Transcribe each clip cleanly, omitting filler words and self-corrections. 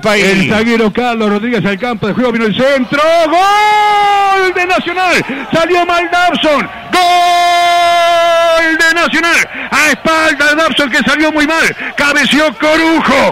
país. El zaguero Carlos Rodríguez al campo de juego, vino el centro. ¡Gol de Nacional! Salió mal Dabson. ¡Gol de Nacional! A espalda de Dabson, que salió muy mal. Cabeció Corujo.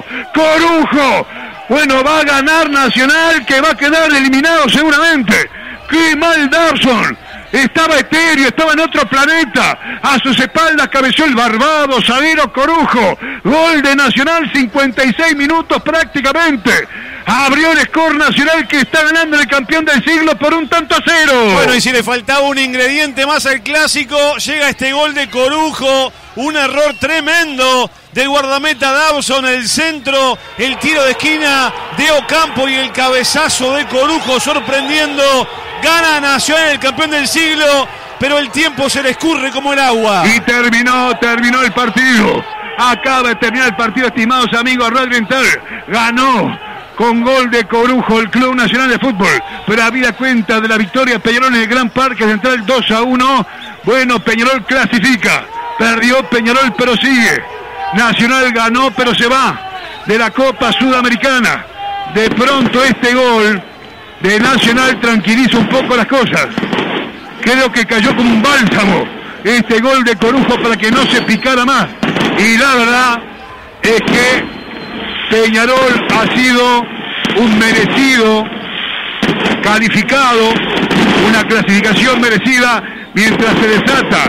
Bueno, va a ganar Nacional, que va a quedar eliminado seguramente. ¡Qué mal Dabson! Estaba etéreo, estaba en otro planeta. A sus espaldas cabeció el barbado zaguero Corujo. Gol de Nacional, 56 minutos prácticamente. Abrió el score Nacional, que está ganando el campeón del siglo por 1-0. Bueno, y si le faltaba un ingrediente más al clásico, llega este gol de Corujo. Un error tremendo del guardameta Dabson, el centro, el tiro de esquina de Ocampo y el cabezazo de Corujo sorprendiendo. Gana Nacional, el campeón del siglo, pero el tiempo se le escurre como el agua. Y terminó el partido. Acaba de terminar el partido, estimados amigos. Radio Oriental ganó con gol de Corujo el Club Nacional de Fútbol, pero habida cuenta de la victoria Peñarol en el Gran Parque Central 2-1. Bueno, Peñarol clasifica. Perdió Peñarol, pero sigue. Nacional ganó, pero se va de la Copa Sudamericana. De pronto este gol de Nacional tranquiliza un poco las cosas. Creo que cayó como un bálsamo este gol de Corujo para que no se picara más. Y la verdad es que Peñarol ha sido un merecido calificado, una clasificación merecida, mientras se desata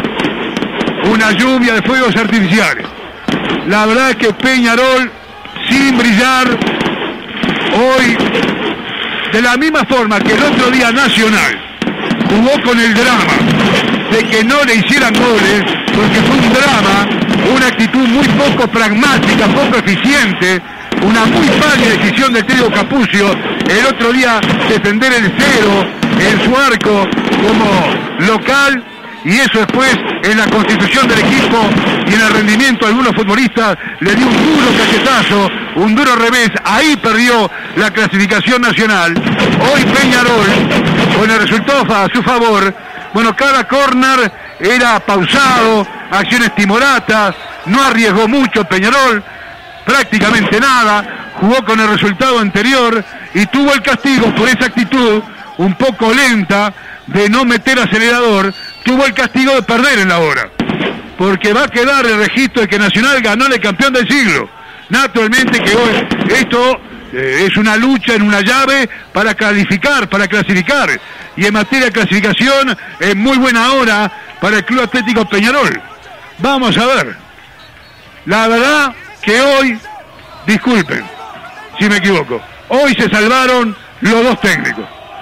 una lluvia de fuegos artificiales. La verdad es que Peñarol, sin brillar, hoy, de la misma forma que el otro día Nacional jugó con el drama de que no le hicieran goles, porque fue un drama, una actitud muy poco pragmática, poco eficiente, una muy pálida decisión del técnico Capucio, el otro día defender el 0 en su arco como local, y eso después en la constitución del equipo y en el rendimiento de algunos futbolistas le dio un duro cachetazo, un duro revés. Ahí perdió la clasificación Nacional. Hoy Peñarol, con el resultado a su favor, bueno, cada córner era pausado, acciones timoratas, no arriesgó mucho Peñarol, prácticamente nada, jugó con el resultado anterior y tuvo el castigo por esa actitud un poco lenta de no meter acelerador. Tuvo el castigo de perder en la hora, porque va a quedar el registro de que Nacional ganó el campeón del siglo. Naturalmente que hoy esto es una lucha en una llave para calificar, para clasificar, y en materia de clasificación es muy buena hora para el Club Atlético Peñarol. Vamos a ver. La verdad que hoy, disculpen si me equivoco, hoy se salvaron los dos técnicos.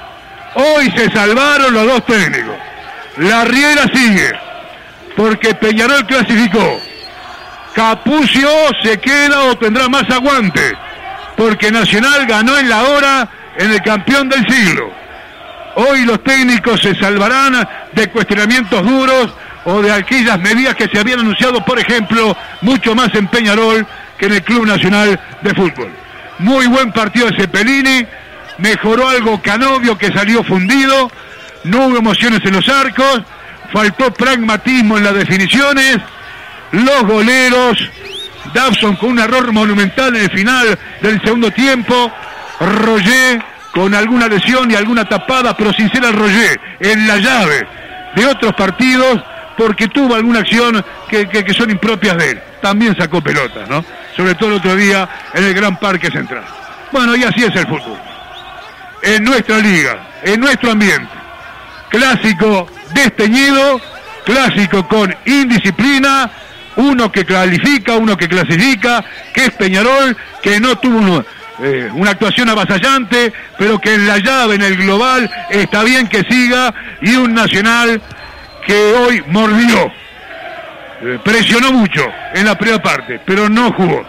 La Riera sigue, porque Peñarol clasificó. Capucio se queda o tendrá más aguante, porque Nacional ganó en la hora en el campeón del siglo. Hoy los técnicos se salvarán de cuestionamientos duros o de aquellas medidas que se habían anunciado, por ejemplo, mucho más en Peñarol que en el Club Nacional de Fútbol. Muy buen partido de Cepelini, mejoró algo Canovio, que salió fundido. No hubo emociones en los arcos, faltó pragmatismo en las definiciones. Los goleros, Dabson con un error monumental en el final del segundo tiempo, Roger con alguna lesión y alguna tapada, pero sin ser el Roger en la llave de otros partidos, porque tuvo alguna acción que son impropias de él. También sacó pelotas, ¿no? Sobre todo el otro día en el Gran Parque Central. Bueno, y así es el fútbol. En nuestra liga, en nuestro ambiente. Clásico desteñido, clásico con indisciplina, uno que califica, uno que clasifica, que es Peñarol, que no tuvo una actuación avasallante, pero que en la llave, en el global, está bien que siga, y un Nacional que hoy mordió, presionó mucho en la primera parte, pero no jugó.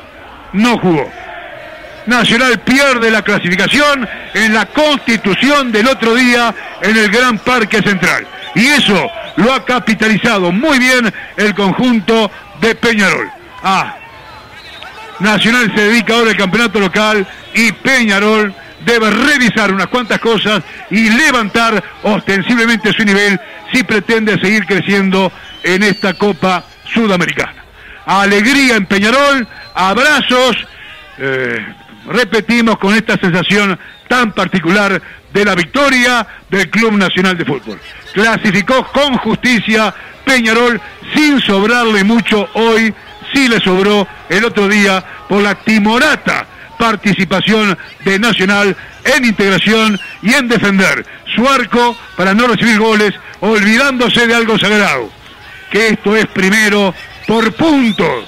Nacional pierde la clasificación en la Constitución del otro día en el Gran Parque Central. Y eso lo ha capitalizado muy bien el conjunto de Peñarol. Nacional se dedica ahora al campeonato local y Peñarol debe revisar unas cuantas cosas y levantar ostensiblemente su nivel si pretende seguir creciendo en esta Copa Sudamericana. Alegría en Peñarol, abrazos, repetimos, con esta sensación tan particular de la victoria del Club Nacional de Fútbol. Clasificó con justicia Peñarol, sin sobrarle mucho hoy, sí le sobró el otro día por la timorata participación de Nacional en integración y en defender su arco para no recibir goles, olvidándose de algo sagrado, que esto es primero por puntos,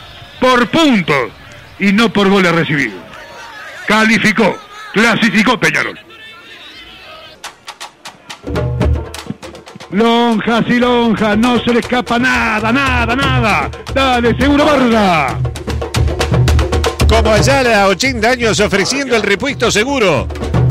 y no por goles recibidos. Clasificó Peñarol. Lonjas y lonjas, no se le escapa nada. Dale, Seguro Barda. Como allá a 80 años ofreciendo el repuesto seguro.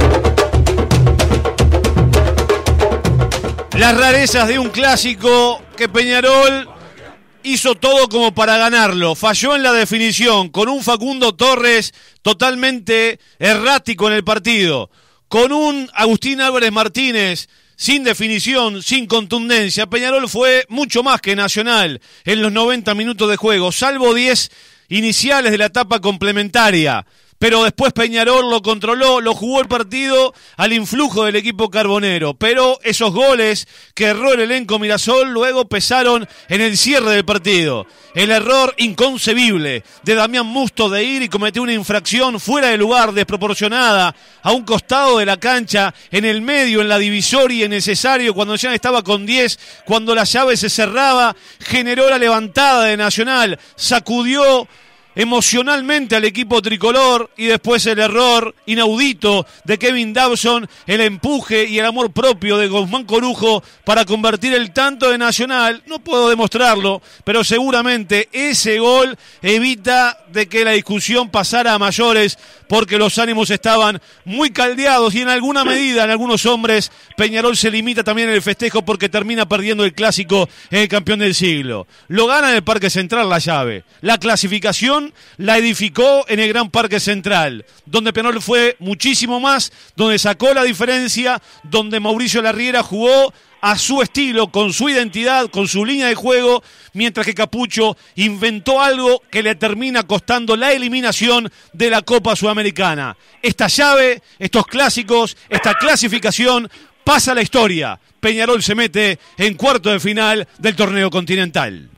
Las rarezas de un clásico que Peñarol hizo todo como para ganarlo. Falló en la definición, con un Facundo Torres totalmente errático en el partido, con un Agustín Álvarez Martínez sin definición, sin contundencia. Peñarol fue mucho más que Nacional en los 90 minutos de juego, salvo 10 iniciales de la etapa complementaria. Pero después Peñarol lo controló, lo jugó el partido al influjo del equipo carbonero. Pero esos goles que erró el elenco Mirasol luego pesaron en el cierre del partido. El error inconcebible de Damián Musto de ir y cometer una infracción fuera de lugar, desproporcionada, a un costado de la cancha, en el medio, en la divisoria innecesario, cuando ya estaba con 10, cuando la llave se cerraba, generó la levantada de Nacional, sacudió emocionalmente al equipo tricolor, y después el error inaudito de Kevin Dawson, el empuje y el amor propio de Guzmán Corujo para convertir el tanto de Nacional. No puedo demostrarlo, pero seguramente ese gol evita de que la discusión pasara a mayores, porque los ánimos estaban muy caldeados y en alguna medida, en algunos hombres, Peñarol se limita también en el festejo porque termina perdiendo el clásico en el campeón del siglo. Lo gana en el Parque Central la llave. La clasificación la edificó en el Gran Parque Central, donde Peñarol fue muchísimo más, donde sacó la diferencia, donde Mauricio Larriera jugó a su estilo, con su identidad, con su línea de juego, mientras que Capucho inventó algo que le termina costando la eliminación de la Copa Sudamericana. Esta llave, estos clásicos, esta clasificación pasa a la historia. Peñarol se mete en cuarto de final del torneo continental.